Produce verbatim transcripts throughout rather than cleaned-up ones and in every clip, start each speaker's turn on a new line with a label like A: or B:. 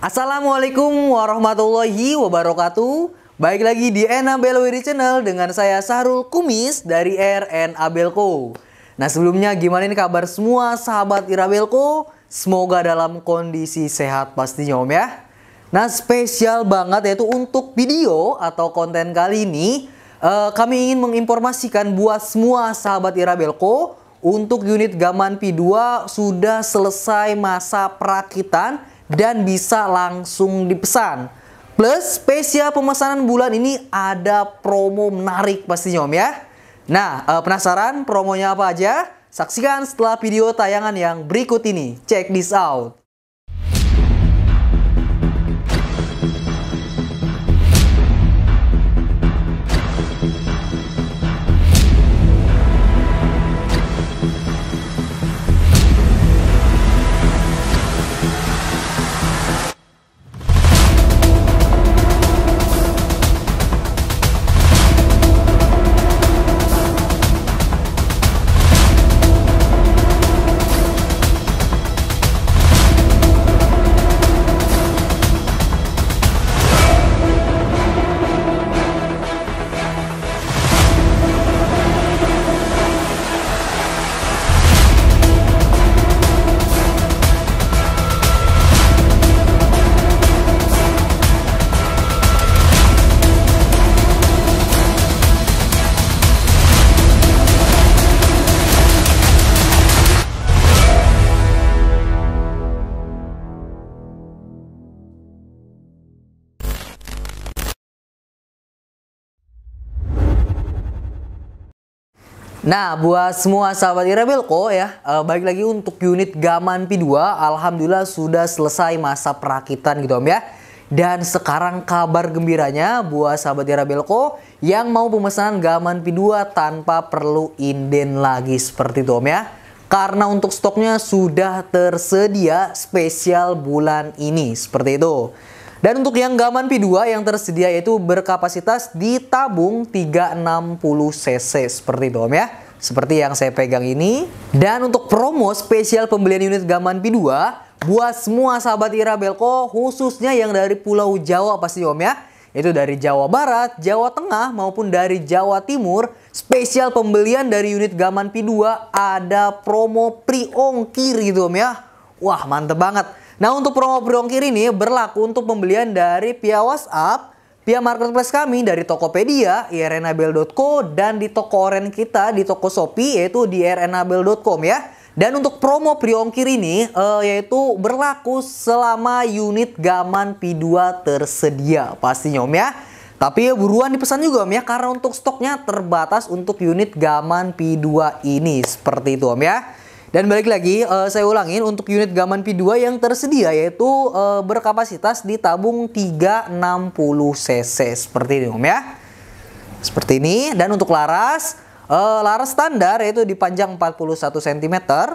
A: Assalamualaikum warahmatullahi wabarakatuh. Baik lagi di Enabel Wiri Channel dengan saya Sahrul Kumis dari R N Abelco. Nah, sebelumnya gimana nih kabar semua sahabat Irabelco? Semoga dalam kondisi sehat pastinya Om ya. Nah, spesial banget yaitu untuk video atau konten kali ini uh, kami ingin menginformasikan buat semua sahabat Irabelco, untuk unit Gaman P dua sudah selesai masa perakitan dan bisa langsung dipesan. Plus spesial pemesanan bulan ini ada promo menarik pastinya Om ya. Nah, eh, penasaran promonya apa aja? Saksikan setelah video tayangan yang berikut ini. Check this out. Nah, buat semua sahabat Irabelco ya, uh, balik lagi untuk unit Gaman P dua, alhamdulillah sudah selesai masa perakitan gitu Om ya. Dan sekarang kabar gembiranya buat sahabat Irabelco yang mau pemesanan Gaman P dua tanpa perlu inden lagi seperti itu Om ya. Karena untuk stoknya sudah tersedia spesial bulan ini seperti itu. Dan untuk yang Gaman P dua yang tersedia yaitu berkapasitas ditabung tiga ratus enam puluh cc seperti itu Om ya. Seperti yang saya pegang ini. Dan untuk promo spesial pembelian unit Gaman P dua buat semua sahabat Irabelco khususnya yang dari Pulau Jawa pasti Om ya. Itu dari Jawa Barat, Jawa Tengah maupun dari Jawa Timur. Spesial pembelian dari unit Gaman P dua ada promo pre-ongkir gitu Om ya. Wah, mantep banget. Nah, untuk promo pre-ongkir ini berlaku untuk pembelian dari via WhatsApp, via marketplace kami dari Tokopedia, i r n abel dot co, dan di toko oren kita di toko Shopee yaitu di i r n abel dot com ya. Dan untuk promo pre-ongkir ini uh, yaitu berlaku selama unit Gaman P dua tersedia pastinya Om ya. Tapi buruan dipesan juga Om ya, karena untuk stoknya terbatas untuk unit Gaman P dua ini seperti itu Om ya. Dan balik lagi, uh, saya ulangin untuk unit Gaman P dua yang tersedia yaitu uh, berkapasitas ditabung tiga ratus enam puluh cc seperti ini Om ya. Seperti ini. Dan untuk laras, uh, laras standar yaitu dipanjang empat puluh satu sentimeter.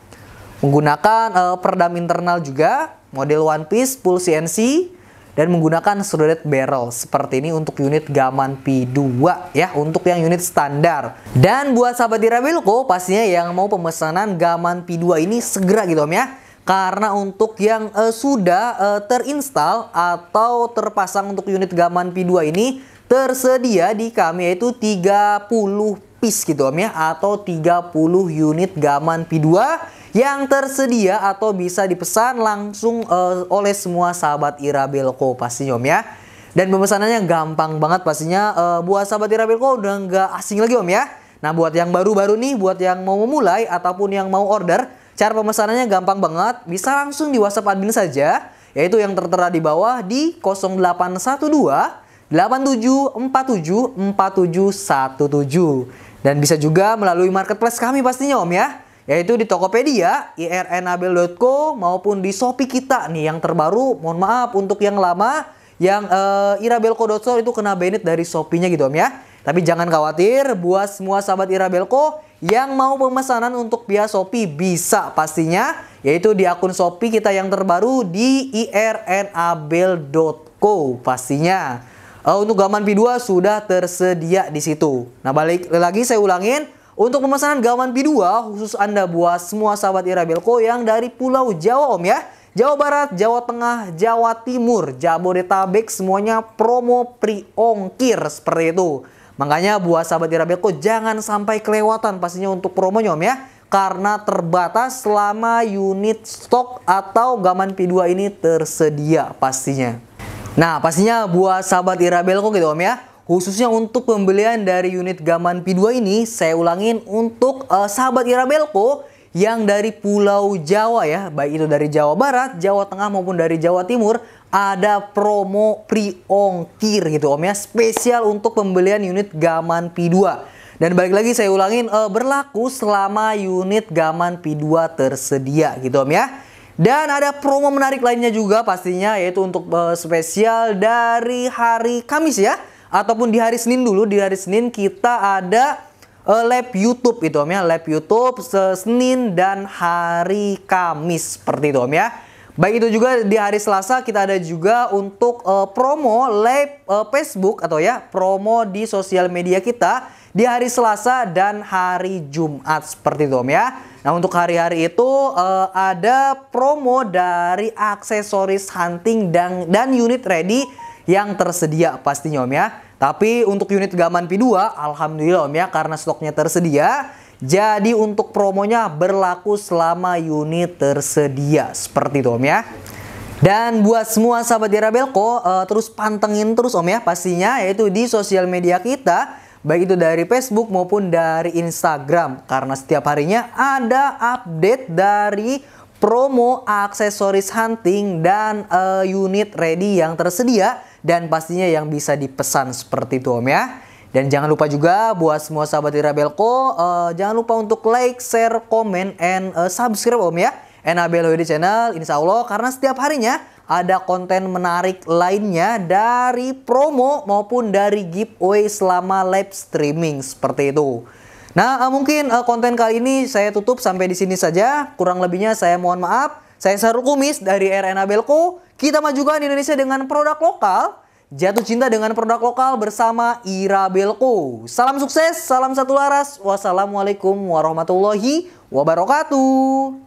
A: Menggunakan uh, peredam internal juga, model one piece full C N C. Dan menggunakan studded barrel seperti ini untuk unit Gaman P dua ya, untuk yang unit standar. Dan buat sahabat Irabelco pastinya yang mau pemesanan Gaman P dua ini segera gitu Om ya. Karena untuk yang uh, sudah uh, terinstall atau terpasang untuk unit Gaman P dua ini tersedia di kami yaitu tiga puluh piece gitu Om ya, atau tiga puluh unit Gaman P dua yang tersedia atau bisa dipesan langsung uh, oleh semua sahabat Irabelco pastinya Om ya. Dan pemesanannya gampang banget pastinya, uh, buat sahabat Irabelco udah nggak asing lagi Om ya. Nah, buat yang baru-baru nih, buat yang mau memulai ataupun yang mau order, cara pemesanannya gampang banget, bisa langsung di WhatsApp admin saja, yaitu yang tertera di bawah di nol delapan satu dua delapan tujuh empat tujuh empat tujuh satu tujuh. Dan bisa juga melalui marketplace kami pastinya Om ya, yaitu di Tokopedia, i r n abel dot co maupun di Shopee kita nih yang terbaru. Mohon maaf untuk yang lama, yang uh, irabelco dot store itu kena banned dari Shopee-nya gitu Om ya. Tapi jangan khawatir, buat semua sahabat Irabelco yang mau pemesanan untuk via Shopee bisa pastinya, yaitu di akun Shopee kita yang terbaru di i r n abel dot co pastinya. Uh, untuk Gaman P dua sudah tersedia di situ. Nah, balik lagi saya ulangin, untuk pemesanan Gaman P dua khusus Anda buat semua sahabat Irabelco yang dari Pulau Jawa Om ya. Jawa Barat, Jawa Tengah, Jawa Timur, Jabodetabek semuanya promo pre-ongkir seperti itu. Makanya buat sahabat Irabelco jangan sampai kelewatan pastinya untuk promonya Om ya. Karena terbatas selama unit stok atau Gaman P dua ini tersedia pastinya. Nah pastinya buat sahabat Irabelco gitu Om ya. Khususnya untuk pembelian dari unit Gaman P dua ini, saya ulangin untuk uh, sahabat Irabelco yang dari Pulau Jawa ya, baik itu dari Jawa Barat, Jawa Tengah maupun dari Jawa Timur, ada promo pre-ongkir gitu Om ya, spesial untuk pembelian unit Gaman P dua. Dan balik lagi saya ulangin, uh, berlaku selama unit Gaman P dua tersedia gitu Om ya. Dan ada promo menarik lainnya juga pastinya, yaitu untuk uh, spesial dari hari Kamis ya, ataupun di hari Senin dulu. Di hari Senin kita ada Uh, live YouTube itu Om ya, live YouTube Senin dan hari Kamis seperti itu Om ya. Baik itu juga di hari Selasa kita ada juga untuk uh, promo live uh, Facebook atau ya promo di sosial media kita di hari Selasa dan hari Jumat seperti itu Om ya. Nah untuk hari-hari itu uh, ada promo dari aksesoris hunting dan, dan unit ready yang tersedia pastinya Om ya. Tapi untuk unit Gaman P dua, alhamdulillah Om ya, karena stoknya tersedia, jadi untuk promonya berlaku selama unit tersedia seperti itu Om ya. Dan buat semua sahabat Irabelco, uh, terus pantengin terus Om ya pastinya, yaitu di sosial media kita, baik itu dari Facebook maupun dari Instagram, karena setiap harinya ada update dari promo aksesoris hunting dan uh, unit ready yang tersedia dan pastinya yang bisa dipesan seperti itu Om ya. Dan jangan lupa juga buat semua sahabat Irabelco, uh, jangan lupa untuk like, share, comment, and uh, subscribe Om ya Enabel Hoedi Channel, insya Allah, karena setiap harinya ada konten menarik lainnya dari promo maupun dari giveaway selama live streaming seperti itu. Nah, uh, mungkin uh, konten kali ini saya tutup sampai di sini saja. Kurang lebihnya saya mohon maaf. Saya Sarul Kumis dari R Enabelco. Kita majukan Indonesia dengan produk lokal. Jatuh cinta dengan produk lokal bersama Irabelco. Salam sukses, salam satu laras. Wassalamualaikum warahmatullahi wabarakatuh.